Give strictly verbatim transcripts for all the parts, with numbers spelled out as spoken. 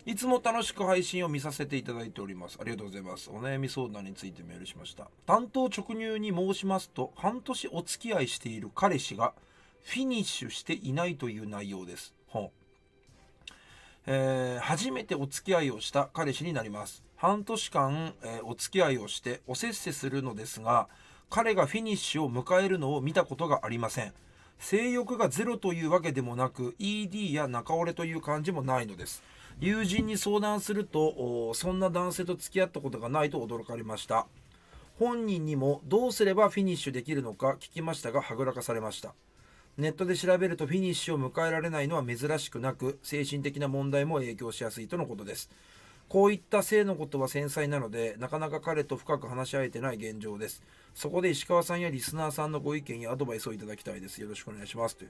いつも楽しく配信を見させていただいております。ありがとうございます。お悩み相談についてメールしました。担当直入に申しますと、半年お付き合いしている彼氏がフィニッシュしていないという内容です。ほうえー、初めてお付き合いをした彼氏になります。半年間、えーお付き合いをしておせっせするのですが、彼がフィニッシュを迎えるのを見たことがありません。性欲がゼロというわけでもなく イーディー や中折れという感じもないのです。友人に相談すると、そんな男性と付き合ったことがないと驚かれました。本人にもどうすればフィニッシュできるのか聞きましたが、はぐらかされました。ネットで調べるとフィニッシュを迎えられないのは珍しくなく、精神的な問題も影響しやすいとのことです。こういった性のことは繊細なので、なかなか彼と深く話し合えてない現状です。そこで石川さんやリスナーさんのご意見やアドバイスをいただきたいです。よろしくお願いします。という。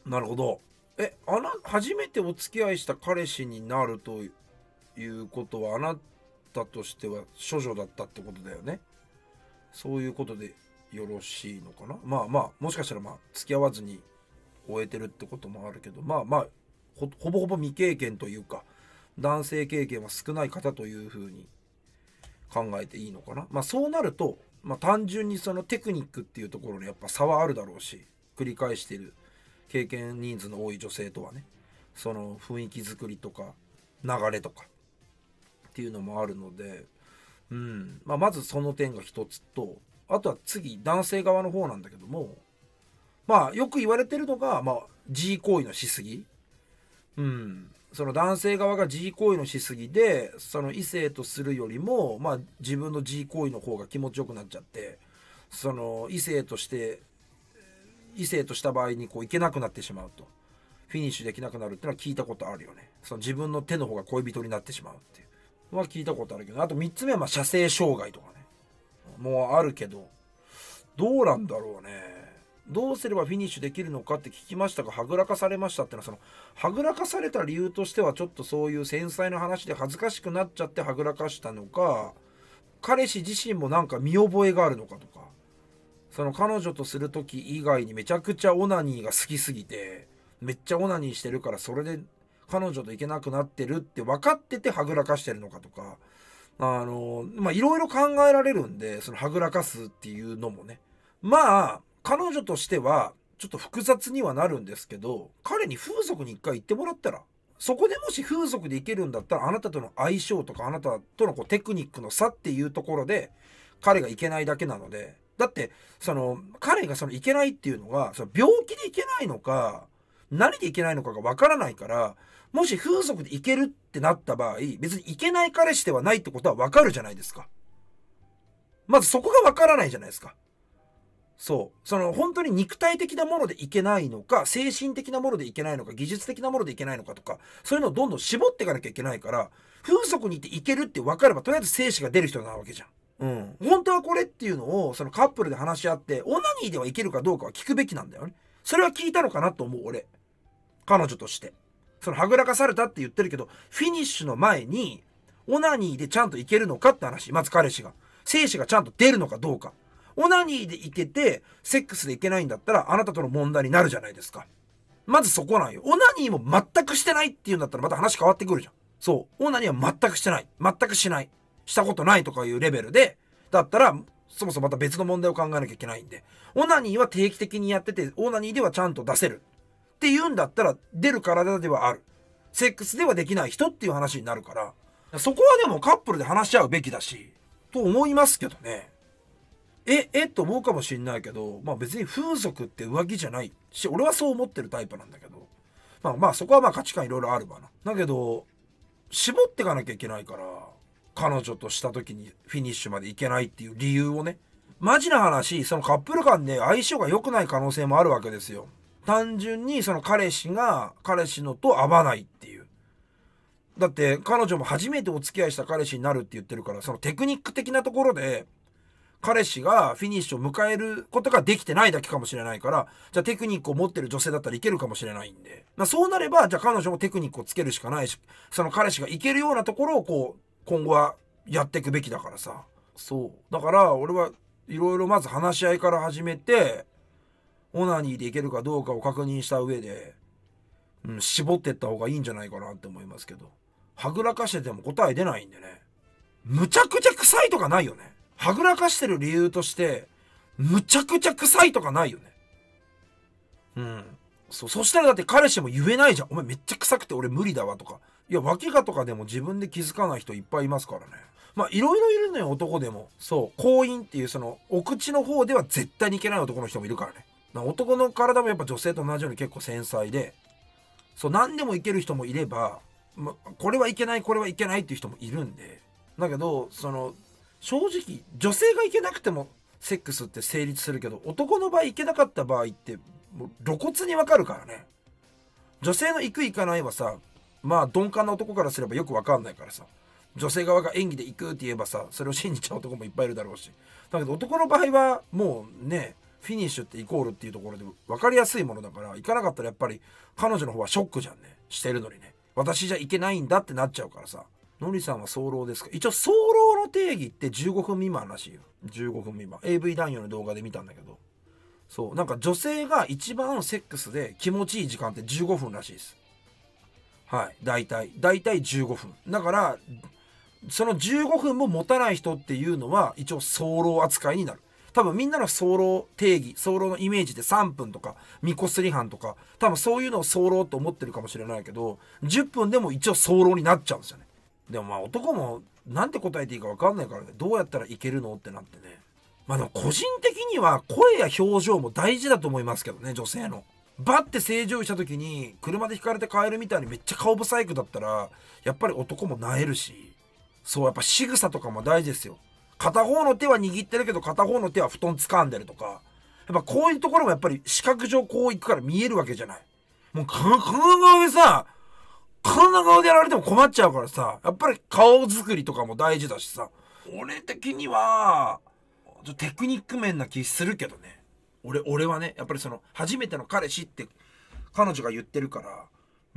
なるほど。え、あな、初めてお付き合いした彼氏になるということは、あなたとしては処女だったってことだよね。そういうことでよろしいのかな。まあまあ、もしかしたらまあ、付き合わずに終えてるってこともあるけど、まあまあ、ほ、ほぼほぼ未経験というか、男性経験は少ない方というふうに考えていいのかな。まあそうなると、まあ単純にそのテクニックっていうところにやっぱ差はあるだろうし、繰り返している経験人数の多い女性とはね、その雰囲気作りとか流れとかっていうのもあるので、うん、まあまずその点が一つと、あとは次男性側の方なんだけども、まあよく言われてるのが、まあ G 行為のしすぎ。うん。その男性側が G 行為のしすぎで、その異性とするよりも、まあ自分の G 行為の方が気持ちよくなっちゃって、その異性として、異性とした場合にこういけなくなってしまうと。フィニッシュできなくなるっていうのは聞いたことあるよね。その自分の手の方が恋人になってしまうっていうのは聞いたことあるけど、あとみっつめはまあ射精障害とかね。もうあるけど、どうなんだろうね。どうすればフィニッシュできるのかって聞きましたが、はぐらかされましたってのは、そのはぐらかされた理由としてはちょっとそういう繊細な話で恥ずかしくなっちゃってはぐらかしたのか、彼氏自身もなんか見覚えがあるのかとか、その彼女とする時以外にめちゃくちゃオナニーが好きすぎて、めっちゃオナニーしてるからそれで彼女といけなくなってるって分かっててはぐらかしてるのかとか、あのまあいろいろ考えられるんで、そのはぐらかすっていうのもね、まあ彼女としてはちょっと複雑にはなるんですけど、彼に風俗に一回行ってもらったら、そこでもし風俗で行けるんだったら、あなたとの相性とかあなたとのこうテクニックの差っていうところで彼がいけないだけなので、だってその彼がそのいけないっていうのが、その病気でいけないのか何でいけないのかがわからないから、もし風俗でいけるってなった場合、別にいけない彼氏ではないってことはわかるじゃないですか。まずそこがわからないじゃないですか。そう。その本当に肉体的なものでいけないのか、精神的なものでいけないのか、技術的なものでいけないのかとか、そういうのをどんどん絞っていかなきゃいけないから、風俗に行っていけるって分かれば、とりあえず精子が出る人なわけじゃん。うん。本当はこれっていうのを、そのカップルで話し合って、オナニーではいけるかどうかは聞くべきなんだよね。それは聞いたのかなと思う、俺。彼女として。そのはぐらかされたって言ってるけど、フィニッシュの前に、オナニーでちゃんといけるのかって話。まず彼氏が。精子がちゃんと出るのかどうか。オナニーでいけて、セックスでいけないんだったら、あなたとの問題になるじゃないですか。まずそこなんよ。オナニーも全くしてないっていうんだったら、また話変わってくるじゃん。そう。オナニーは全くしてない。全くしない。したことないとかいうレベルで、だったら、そもそもまた別の問題を考えなきゃいけないんで、オナニーは定期的にやってて、オナニーではちゃんと出せる。っていうんだったら、出る体ではある。セックスではできない人っていう話になるから、そこはでもカップルで話し合うべきだし、と思いますけどね。え、えと思うかもしんないけど、まあ別に風俗って浮気じゃないし、俺はそう思ってるタイプなんだけど、まあまあそこはまあ価値観いろいろあるわな。だけど、絞ってかなきゃいけないから、彼女とした時にフィニッシュまでいけないっていう理由をね。マジな話、そのカップル間で相性が良くない可能性もあるわけですよ。単純にその彼氏が彼氏のと合わないっていう。だって彼女も初めてお付き合いした彼氏になるって言ってるから、そのテクニック的なところで、彼氏がフィニッシュを迎えることができてないだけかもしれないから、じゃあテクニックを持ってる女性だったらいけるかもしれないんで。まあ、そうなれば、じゃあ彼女もテクニックをつけるしかないし、その彼氏がいけるようなところをこう、今後はやっていくべきだからさ。そう。だから、俺はいろいろまず話し合いから始めて、オナニーでいけるかどうかを確認した上で、うん、絞ってった方がいいんじゃないかなって思いますけど。 はぐらかしてても答え出ないんでね。むちゃくちゃ臭いとかないよね。はぐらかしてる理由としてむちゃくちゃ臭いとかないよね。うん。そう、そしたらだって彼氏も言えないじゃん。お前めっちゃ臭くて俺無理だわとか。いや、脇がとかでも自分で気づかない人いっぱいいますからね。まあいろいろいるのよ、男でも。そう、婚姻っていうそのお口の方では絶対にいけない男の人もいるからね。男の体もやっぱ女性と同じように結構繊細で、そう、何でもいける人もいれば、ま、これはいけないこれはいけないっていう人もいるんで。だけどその正直女性がいけなくてもセックスって成立するけど、男の場合いけなかった場合ってもう露骨にわかるからね。女性の行く行かないはさ、まあ鈍感な男からすればよくわかんないからさ、女性側が演技で行くって言えばさ、それを信じちゃう男もいっぱいいるだろうし。だけど男の場合はもうね、フィニッシュってイコールっていうところで分かりやすいものだから、行かなかったらやっぱり彼女の方はショックじゃんね、してるのにね。私じゃいけないんだってなっちゃうからさ。のりさんは早漏ですか？一応早漏の定義ってじゅうごふん未満らしいよ。じゅうごふん未満。 エーブイ 男優の動画で見たんだけど、そうなんか女性が一番セックスで気持ちいい時間ってじゅうごふんらしいです。はい、大体大体じゅうごふんだから、そのじゅうごふんも持たない人っていうのは一応早漏扱いになる。多分みんなの早漏定義、早漏のイメージでさんぷんとかみこすり犯とか、多分そういうのを早漏と思ってるかもしれないけど、じゅっぷんでも一応早漏になっちゃうんですよね。でもまあ男もなんて答えていいか分かんないからね、どうやったらいけるのってなってね。まあでも個人的には声や表情も大事だと思いますけどね、女性の。バッて正常位した時に車でひかれて帰るみたいにめっちゃ顔不細工だったらやっぱり男も萎えるし、そうやっぱ仕草とかも大事ですよ。片方の手は握ってるけど片方の手は布団掴んでるとか、やっぱこういうところもやっぱり視覚上こう行くから見えるわけじゃない。もうこの顔でさ、こんな顔でやられても困っちゃうからさ、やっぱり顔作りとかも大事だしさ。俺的にはちょっとテクニック面な気するけどね。俺俺はね、やっぱりその初めての彼氏って彼女が言ってるから、うん、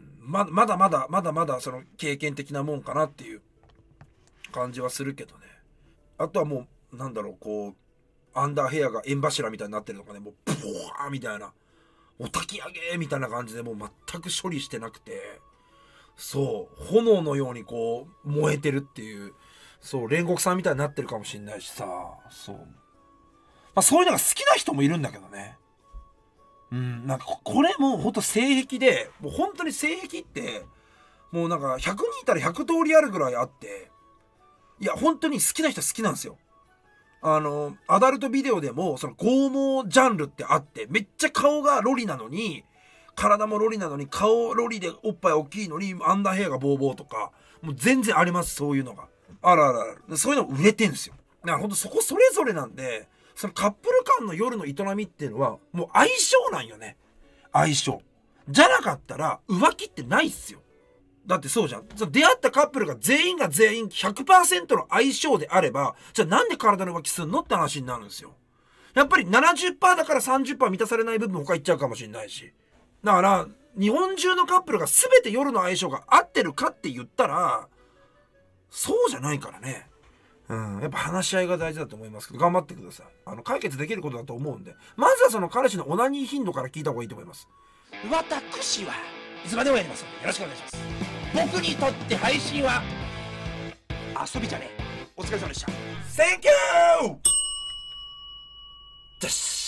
ままだまだまだまだその経験的なもんかなっていう感じはするけどね。あとはもうなんだろう、こうアンダーヘアが縁柱みたいになってるのかね、もうブワーみたいな、お焚き上げみたいな感じでもう全く処理してなくて、そう炎のようにこう燃えてるっていう、そう煉獄さんみたいになってるかもしんないしさ、そう、まあそういうのが好きな人もいるんだけどね。うん、なんかこれもほんと性癖で、もう本当に性癖ってもうなんかひゃくにんいたらひゃく通りあるぐらいあって、いや本当に好きな人は好きなんですよ。あのアダルトビデオでもその剛毛ジャンルってあって、めっちゃ顔がロリなのに体もロリなのに顔ロリでおっぱい大きいのにアンダーヘアがボーボーとか、もう全然あります、そういうのが。あらあらあら、そういうの売れてんですよ。だからほんとそこそれぞれなんで、そのカップル間の夜の営みっていうのはもう相性なんよね。相性じゃなかったら浮気ってないっすよ。だってそうじゃん。出会ったカップルが全員が全員 ひゃくパーセント の相性であれば、じゃあなんで体の浮気すんのって話になるんですよ。やっぱり ななじゅっパーセント だから さんじゅっパーセント 満たされない部分他いっちゃうかもしれないし。だから日本中のカップルが全て夜の相性が合ってるかって言ったらそうじゃないからね。うん、やっぱ話し合いが大事だと思いますけど、頑張ってください。あの解決できることだと思うんで、まずはその彼氏のオナニー頻度から聞いた方がいいと思います。私はいつまでもやりますのでよろしくお願いします。僕にとって配信は遊びじゃねえ。お疲れ様でした。 Thank you! よし。